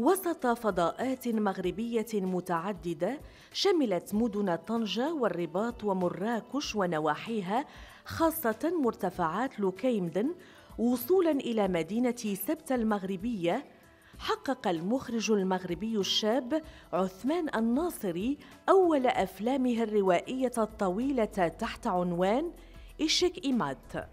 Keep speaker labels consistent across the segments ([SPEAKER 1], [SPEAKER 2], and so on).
[SPEAKER 1] وسط فضاءات مغربية متعددة شملت مدن طنجة والرباط ومراكش ونواحيها، خاصة مرتفعات لوكيمدن، وصولاً إلى مدينة سبتة المغربية. حقق المخرج المغربي الشاب عثمان الناصري أول أفلامه الروائية الطويلة تحت عنوان إشك إيمات.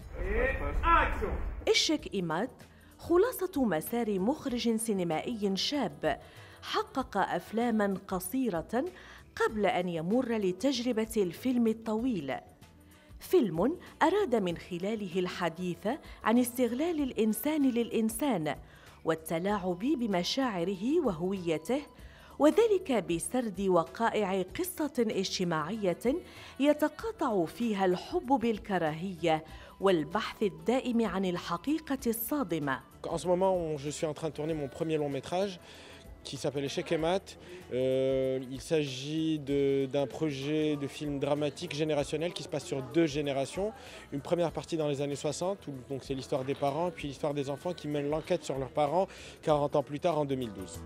[SPEAKER 1] إشك إيمات خلاصة مسار مخرج سينمائي شاب حقق أفلاماً قصيرة قبل أن يمر لتجربة الفيلم الطويل. فيلم أراد من خلاله الحديث عن استغلال الإنسان للإنسان والتلاعب بمشاعره وهويته، وذلك بسرد وقائع قصة اجتماعية يتقاطع فيها الحب بالكراهية والبحث الدائم عن الحقيقة الصادمة.
[SPEAKER 2] En ce moment, je suis en train de tourner mon premier long métrage qui s'appelle Échec et Mat. Il s'agit d'un projet de film dramatique générationnel qui se passe sur 2 générations. Une première partie dans les années 60, où donc c'est l'histoire des parents, puis l'histoire des enfants qui mènent l'enquête sur leurs parents 40 ans plus tard en 2012.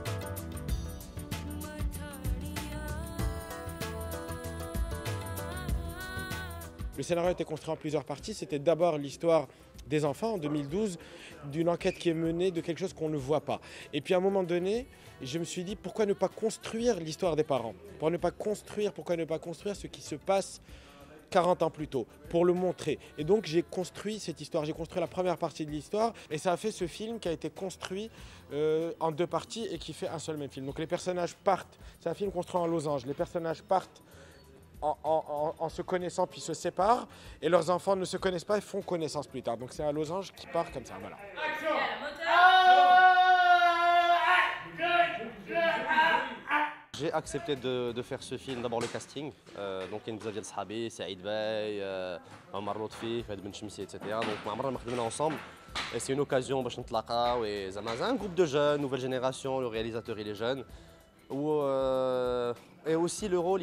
[SPEAKER 2] Le scénario a été construit en plusieurs parties. C'était d'abord l'histoire des enfants en 2012, d'une enquête qui est menée de quelque chose qu'on ne voit pas. Et puis à un moment donné, je me suis dit pourquoi ne pas construire l'histoire des parents? Pourquoi ne pas construire ce qui se passe 40 ans plus tôt, pour le montrer. Et donc j'ai construit cette histoire, j'ai construit la première partie de l'histoire et ça a fait ce film qui a été construit en 2 parties et qui fait un seul même film. Donc les personnages partent, c'est un film construit en losange, les personnages partent en se connaissant puis se séparent et leurs enfants ne se connaissent pas et font connaissance plus tard. Donc c'est un losange qui part comme ça, voilà.
[SPEAKER 3] J'ai accepté de faire ce film, d'abord le casting. Donc il y a Xavier Sahabi, Saïd Bey, Omar Lotfi, Fahd Ben Chemsi, etc. Donc on a travaillé ensemble. Et c'est une occasion pour nous rencontrer. C'est un groupe de jeunes, nouvelle génération, le réalisateur il est jeune. Et aussi le rôle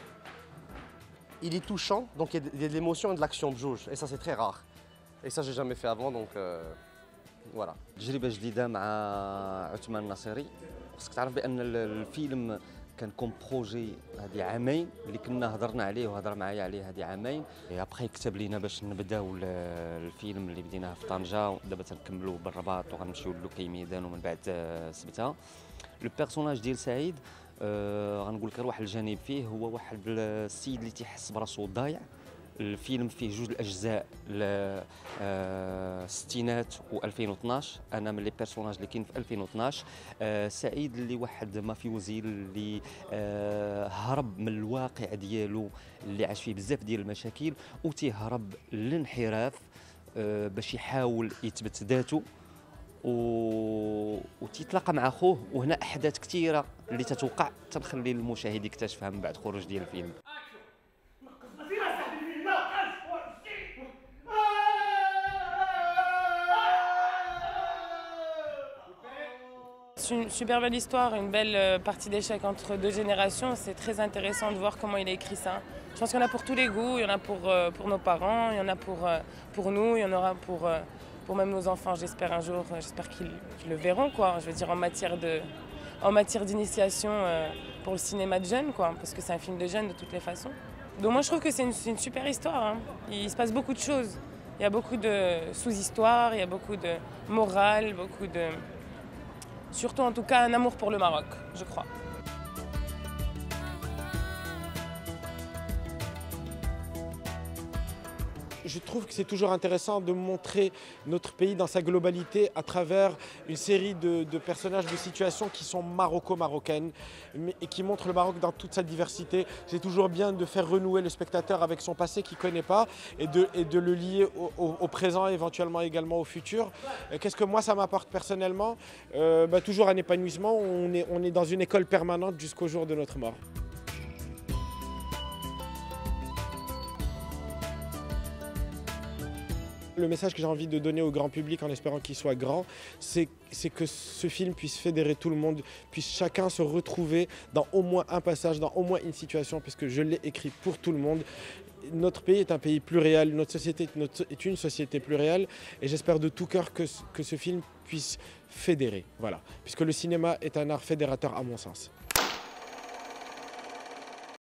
[SPEAKER 3] il est touchant, donc il y a de l'émotion et de l'action بجوج. Et ça c'est très rare. Et ça j'ai jamais fait avant, donc voilà.
[SPEAKER 4] تجربة جديدة مع عثمان الناصري. خصك تعرف بأن الفيلم كان كوم بروجي هذه عامين اللي كنا هضرنا عليه وهضر معايا عليه هذه عامين. ابخي كتب لينا باش نبداو الفيلم اللي بديناه في طنجة ودابا تنكملوه بالرباط وغنمشيو للوكيميدان ومن بعد سبتة. لو بيرسوناج ديال سعيد غنقول لك واحد الجانب فيه هو واحد السيد اللي تيحس براسو ضايع. الفيلم فيه 2 الأجزاء الستينات و2012. انا من لي بيرسوناج اللي كاين في 2012. سعيد اللي واحد مافيوزي اللي هرب من الواقع ديالو اللي عاش فيه بزاف ديال المشاكل وتيهرب للانحراف باش يحاول يثبت ذاته وتيتلاقى مع خوه، وهنا احداث كثيره اللي تتوقع تنخلي المشاهد يكتشفها من بعد خروج ديال الفيلم.
[SPEAKER 5] C'est une super belle histoire, une belle partie d'échecs entre 2 générations. C'est très intéressant de voir comment il a écrit ça. Je pense qu'il y en a pour tous les goûts, il y en a pour nos parents, il y en a pour nous, il y en aura pour même nos enfants, j'espère un jour, j'espère qu'ils le verront, quoi. Je veux dire en matière d'initiation pour le cinéma de jeunes, quoi, parce que c'est un film de jeunes de toutes les façons. Donc moi je trouve que c'est une super histoire, hein. Il se passe beaucoup de choses. Il y a beaucoup de sous-histoires, il y a beaucoup de morale, beaucoup de... Surtout en tout cas un amour pour le Maroc, je crois.
[SPEAKER 2] Je trouve que c'est toujours intéressant de montrer notre pays dans sa globalité à travers une série de personnages, de situations qui sont maroco-marocaines et qui montrent le Maroc dans toute sa diversité. C'est toujours bien de faire renouer le spectateur avec son passé qu'il ne connaît pas et de le lier au présent et éventuellement également au futur. Qu'est-ce que moi ça m'apporte personnellement? Toujours un épanouissement. On est dans une école permanente jusqu'au jour de notre mort. Le message que j'ai envie de donner au grand public en espérant qu'il soit grand, c'est que ce film puisse fédérer tout le monde, puisse chacun se retrouver dans au moins un passage, dans au moins une situation, puisque je l'ai écrit pour tout le monde. notre pays est un pays pluriel, notre société est une société plurielle et j'espère de tout cœur que ce film puisse fédérer, voilà, puisque le cinéma est un art fédérateur à mon sens.